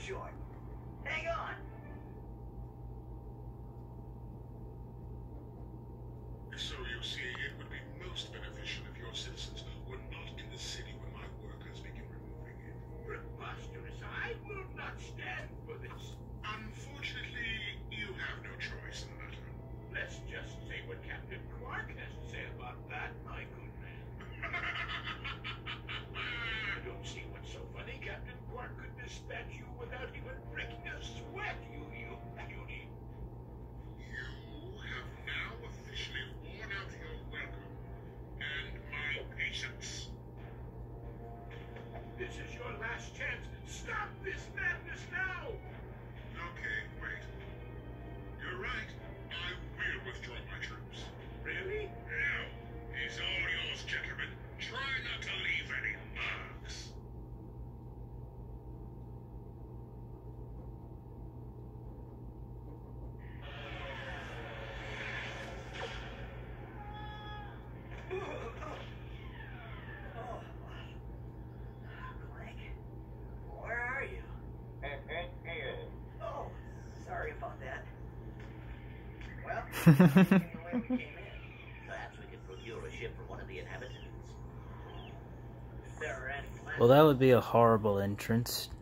short. Hang on. So you see, it would be most beneficial if your citizens were not in the city when my workers begin removing it. Preposterous! I will not stand for this. Unfortunately, you have no choice in the matter. Let's just say what Captain Qwark has to say about that, my good man. I don't see what's so funny. Captain Qwark could dispatch you without even breaking a sweat, you beauty. You have now officially worn out your welcome and my patience. This is your last chance. Stop this madness now! Okay, wait. You're right. I will withdraw my troops. Really? Now, he's all yours, gentlemen. Try not to leave any marks. Clank? Where are you? Oh, sorry about that. Well, the way we came in. Perhaps we could procure a ship for one of the inhabitants. If there are any plans. Well, that would be a horrible entrance.